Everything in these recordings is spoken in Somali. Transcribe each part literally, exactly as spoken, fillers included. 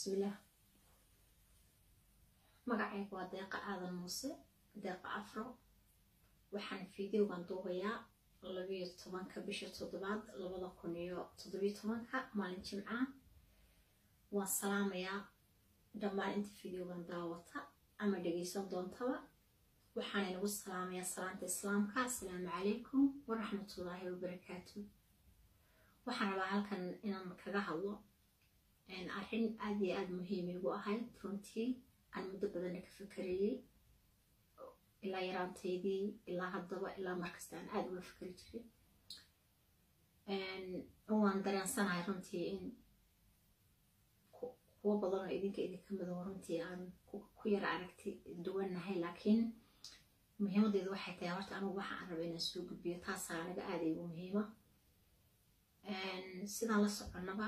بسم الله. magacaygu waa deeqa aadan muuse deeqa afro waxaan fiidiyowgan duubayaa labiyo tobanka bisha toddobaad labada kun iyo toddobiyo tobanka maalin jimca. waan salaamayaa dhammaan inta fiidiyowgan daawata ama dhegeysan doontaba. waxaan inagu salaamayaa salaanta islaamka. assalaamu calaykum waraxmatullaahi wabarakaatu. waxaan rabaa halkan inaan kaga hadlo arrin aad iyo aad muhiim igu ahayd runtii aan muddo badan ka fakarayay ilaa yaraantaydii ilaa haddaba ilaa markasta aan aad uga fakari jiray. waan dareensanahay runtii in kuwo badan oo idinka idinka mido runtii aan ku yara aragti duwannahay, laakiin muhiimadeedu waxay tahay horta anigu waxa aan raba inaan soo gudbiyo taasaa anaga aad igu muhiima. sidaan la soconaba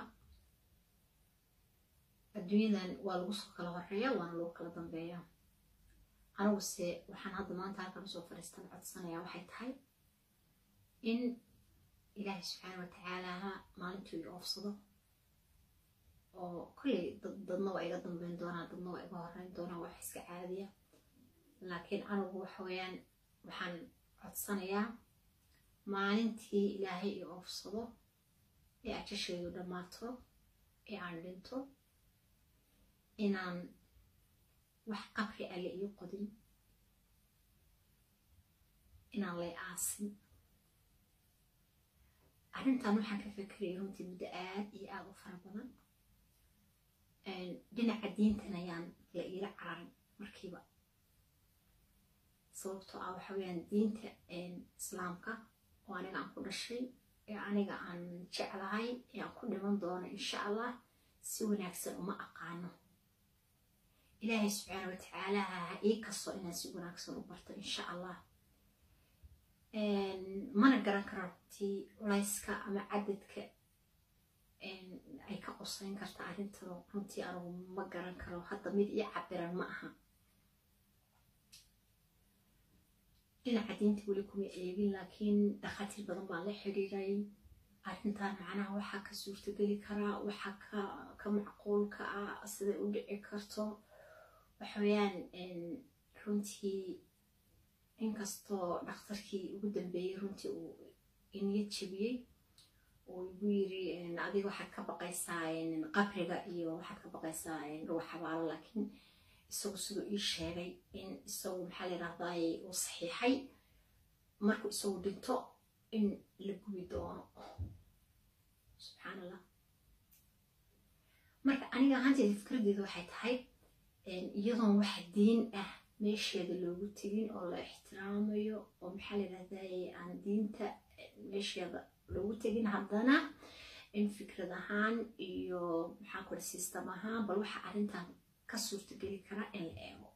adduunyadan waa lagu soo kala horeeya waana lagu kala dambeeya. aniguse waxaan hadda maanta halkan usoo fadhiistan codsanayaa waxay tahay in ilaahay subxaana watacaala maalintuu i oofsado oo kolley dadna waa iga dambeyn doonaa dadna waa iga horeyn doonaa wax iska caadiya, laakiin anigu waxa weeyaan waxaan codsanayaa maalintii ilaahay i oofsado ee ajasheedu dhammaato ee aan dhinto inaan wax qabri alle iyo qodin, inaan lay aasin. arrintan waxaan ka fakerayay runtii muddo aad iyo aad u fara badan. dhinaca diintan ayaan la iila cararin markiiba, sababtoo ah waxa weeyaan diinta islaamka oo aniga aan ku dhashay ee aniga aan jeclahay ee aan ku dhiman doono insha allah si wanaagsan uma aqaano. ilaahay subxaana watacaala ha ii kasto inaan si wanaagsan u barto insha allah. mana garan karo runtii culayska ama cadadka ay ka qosayn karta arrintan runtii anigu ma garan karo, hadda mid ii cabiran ma aha. dhinaca diinta weli kuma eegin, laakiin dhakhaatiir badan baan la xiriiray. arrintan macnaha waxaa ka suurtageli karaa, waxaa ka ka macquulka ah, siday u dhici karto. waxa weeyaan runtii inkastoo dhakhtarkii ugu dambeeyey runtii uu iniyad jebiyey oo igu yiri adiga waxaad ka baqaysaa qabriga iyo waxaad ka baqaysaa ruux xabaalo, laakiin isagu siduu ii sheegay in isagu maxaa la yidhahdaa uu saxiixay markuu isagu dhinto in la gubi doono. subxaan allah. marka aniga ahaanteeda fikradeedu waxay tahay iyadoon waxa diin ah meesheeda loogu tegin oo la ixtiraamayo oo maxaa la yidhahdaa aan diinta meesheeda loogu tegin, haddana in fikrad ahaan iyo maxaa kula system ahaan bal waxa arrintan ka suurtageli karaa in la eego.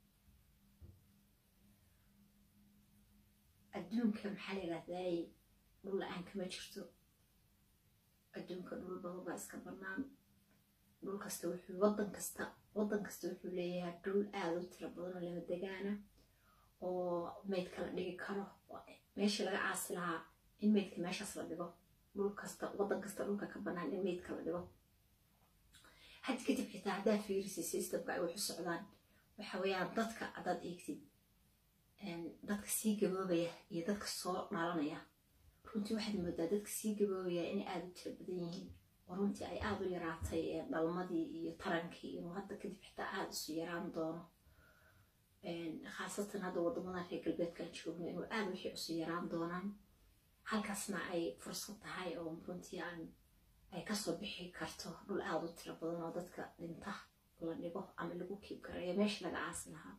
adduunka maxaa la yidhahdaa dhul la-aan kama jirto. adduunka dhul badan baa iska bannaan. dhul kasta wuxuu waddan kasta waddan kasta wuxuu leeyahay dhul aada u tiro badan oo lama degaana oo meydka la dhigi karo. meesha laga caasi lahaa in meydka meeshaas la dhigo. dhul kasta waddan kasta dhulka ka bannaan in meydka la dhigo. had kadib xitaa haddaa fiirisay systemka ay waxu socdaan waxa weeyaan dadka haddaad eegtid dadka sii gaboobaya iyo dadka soo dhalanaya runtii waxaad moodaa dadka sii gaboobaya inay aada u tiro badan yihiin oo runtii ay aada u yaraatay dhalmadii iyo tarankii inuu hadda kadib xitaa aada isu yaraan doono. khaasatan hadda wadamada reer galbeedkaan joogno inuu aada wixii isu yaraan doonaan, halkaasna ay fursad tahay oo runtii aan ay kasoo bixi karto dhul aada u tiro badan oo dadka dhinta la dhigo ama lagu kiib karayo meesha laga caasi lahaa.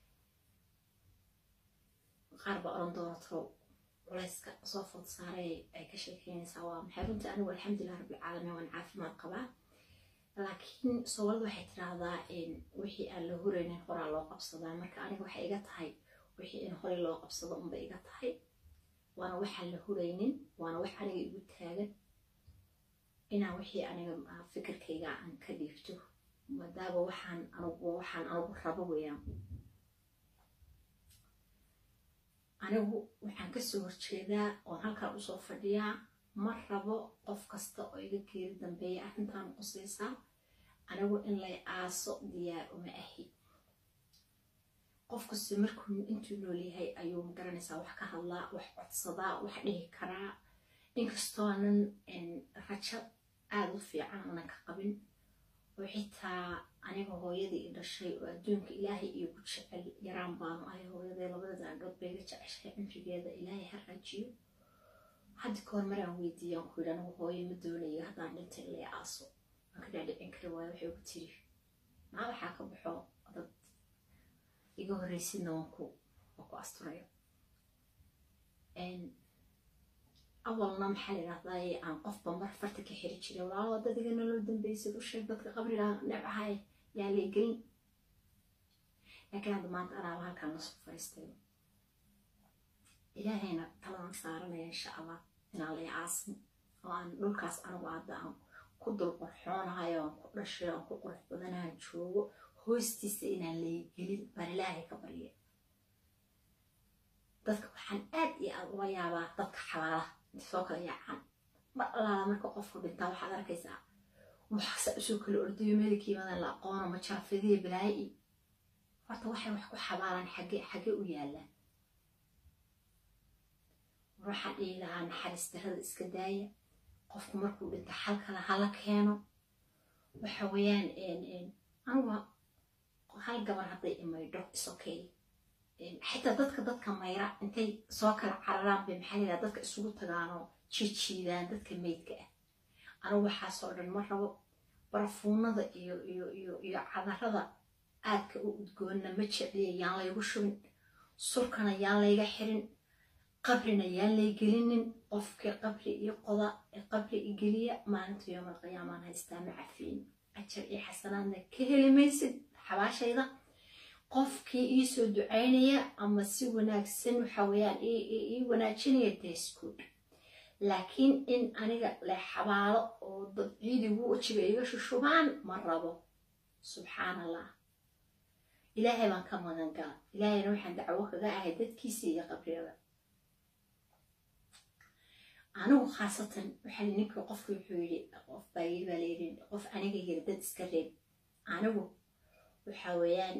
qaar baa oran doonato culayska soo food saaray ay ka sheekeynaysaa waa maxay. runtii anigu alxamdulilah rabbilcaalamiin waan caafimaad qabaa, laakiin soomaalida waxay tiraahdaa wixii aan la huraynin horaa loo qabsadaa. marka aniga waxay iga tahay wixii in horey loo qabsado unba iga tahay, waana waxaan la huraynin, waana wax aniga igu taagan inaan wixii aniga fikirkayga aan ka dhiifto maadaaba waxaan anigu waxaan anigu rabo weeyaan. anigu waxaan kasoo horjeedaa oon halkaan usoo fadhiyaa ma rabo qof kasta oo iga geeri dambeeya arrintan qusaysaa anigu in lay aaso diyaar uma ahi qof kasta markuu intuu nool yahay ayuu magaranaysaa wax ka hadlaa wax codsadaa wax dhihi karaa inkastoo aanan rajo aad u fiican aanan ka qabin oo xitaa aniga hooyadii i dhashay oo adduunka ilaahay iigu jecel yaraan baanu ahay hooyaday labada daandhood bay iga jeceshahay cimrigeeda ilaahay ha raajiyo hadda kahor maraan weydiiyaan ku yidhi anigu hooyo ma doonayo haddaan dhintay in lay aaso waan ka dhaadhicin kari waayo waxay ugu tiri maa waxaa ka baxo dad iga horreysidna waan ku waan ku asturayo awalna maxaa la yidhahdaa aan qofba mar farta ka xiri jiray walaalo dad iga nolol dambeysay u sheeg dadka qabriga necbahay yaa lay gelin laakiin hadda maanta anaaba halkaan lasoo fariistay ilaahayna taladan saaranaya insha allah inaan lay aasin oo aan dhulkaas anigu hadda aan ku dul qorxoonahay oo aan ku dhashay oo aan ku qurux badanahan joogo hoostiisa inaan lay gelin baan ilaahay ka barya dadka waxaan aad iyo aad uga yaabaa dadka xabaalaha inta soo kala yaacaan mar allaala marka qofku dhintaa waxaad arkaysaa waxsa usoo kala ordayo meelkiimadan la aqoono majaafadiya balaayi horta waxay wax ku xabaalaan xagee xagee u yaallaan waxaan dhihi lahaa naxariis darrada iska daaya qofku markuu dhinta xal kale hala keeno waxa weeyaan anigu hal gabar hadday imaydho is okay xitaa dadka dadka mayra intay soo kala cararaan bay maxaa yidhaha dadka isugu tagaanoo jijiidaan dadka meydka ah anigu waxaasoo dhan ma rabo barafuunada iyo iyo iyo iyo cadarada aadka u udgoonna ma jecliya yaan laygu shubin surkana yaan layga xirin qabrina yaan lay gelinin qofkii qabri iyo qoda ee qabri i geliya maalinta yoomal qiyaamaan haystaa ma cafiin ajar iyo xasanaadna ka heli maysid xabaashayda qofkii ii soo ducaynaya ama si wanaagsan waxa weeyaan ii wanaajinaya deeskuud laakiin in aniga la xabaalo oo dad ciidigu wajiga iga shushubaan ma rabo subxaan allah ilaahay baan ka magan gala ilaahayna waxaan dacwo kaga ahay dadkiisa iyo qabriyada anigu khaasatan waxaa ninkii qofku wuxuu yidhi qof baa yidhi baa layidhi qof aniga yiri dad iska reeb anigu waxa weeyaan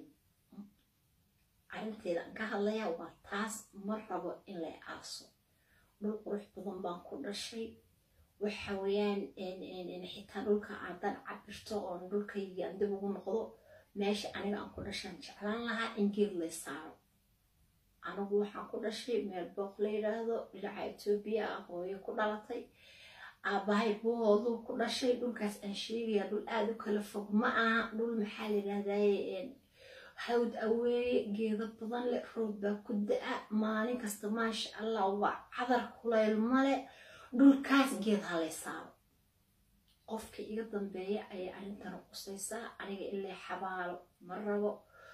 arrinteeda aan ka hadlayaa waa taas ma rabo in lay aaso dhul qurux badan baan ku dhashay waxa weeyaan xitaa dhulka aadan cabirto oon dhulkayga aan dib ugu noqdo meesha aniga aan ku dhashaan jeclaan lahaa in geed lay saaro anigu waxaan ku dhashay meel booq la yidhaahdo dhinaca etoobiya ah hooyo ku dhalatay aabbahay booduu ku dhashay dhulkaas aan sheegayaa dhul aada u kala fog ma aha dhul maxaa la yidhahdaye hawd aweeye geedo badan leh roob baa ku da-a maalin kasta maasha allah waa cadar kulayl male dhulkaas geed halay saaro qofkii iga dambeeya ayay arrintana qusaysaa aniga ilaa xabaalo ma rabo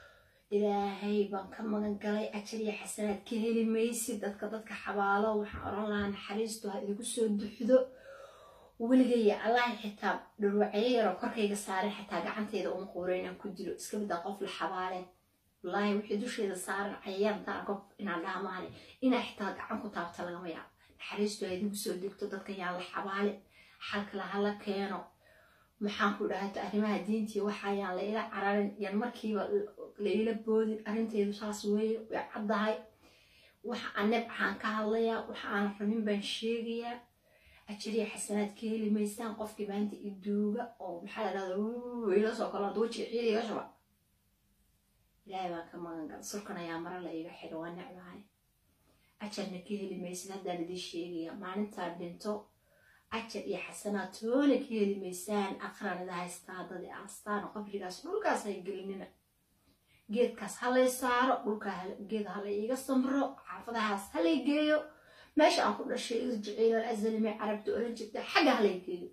ilaahay baan ka magan galay ajar iyo xasanaad ka heli maysid dadka dadka xabaalo waxaan oran lahaa naxariistu ha idigu soo duxdo weligaya allahi xitaa dhurwacyo yaroo korkayga saaran xitaa gacanteeda uma quuro inaan ku dilo iska middaa qof la xabaaleen wallaahi wixii dusheeda saaran cayayaantaan qof inaan dhaamaane inaa xitaa gacan ku taabta lagama yaabo naxariistu ha idigu soo degto dadkan yaa la xabaale xalkala hala keeno maxaan ku dhahato arrimaha diintii waxayaan la ila cararin yan markiiba la ila boodin arrinteedu saas weeye way caddahay waxa aan nabcaan ka hadlayaa waxa aan rabin baan sheegayaa ajariya xasanaad ka heli maysaan qofkii maanta iduuga oo maxaa la dhahdaa ila soo kala wajiga ciid iga shuba ilaahay baan ka magan gal surkan ayaa mara la iga xidho waa necbahay ajarna ka heli maysid haddaan idin sheegaya maalintaa dhinto ajar iyo xasanaad toona ka heli maysaan aqranida haystaa dadi aastaan qabrigaas dhulkaas hay gelinina geedkaas halay saaro dhulka geed halay iga samro xaafadahaas halay geeyo meesha aan ku dhashay jiciil azalime carabta oran jirta xagga halay geeyo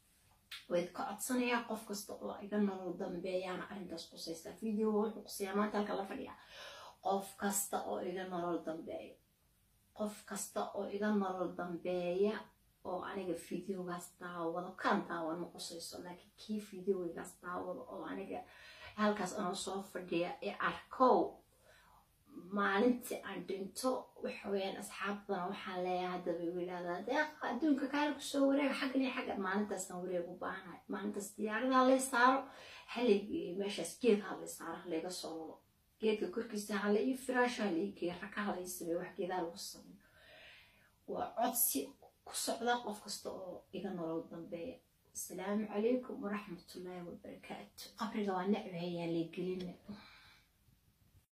way ka codsanayaa qof kasta oo iga nolol dambeeyana arrintaas qusaysaa video wuxuu qusayaa maanta halka la fadhiya qof kasta oo iga nolol dambeeya qof kasta oo iga nolol dambeeya oo aniga videogaas daawado kan daawano qusayso laakiin kii videogaas daawado oo aniga halkaas anoo soo fadhiya ee arkow maalintii aan dhinto waxa weeyaan asxaabtana waxaan leeyahay hadda bay wiilaadaa deeqa adduunka kaala kusoo wareega xaggan iyo xaggan maalintaasaan wareeg u baahanahay maalintaas diyaaradaha lay saaro haligii meeshaas geed ha lay saaro halayga soo wado geedka korkiisa hala iyo firaasha hala iyo geed raka hala sameeyo wax geedaa lagu sameeyo waa codsi ku socda qof kasta oo iga nolol dambeeya السلام عليكم ورحمة الله وبركاته قبل وانا عيالي قلنا